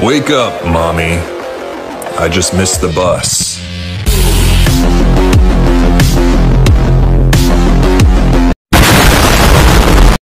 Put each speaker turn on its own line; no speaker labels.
Wake up, Mommy. I just missed the bus.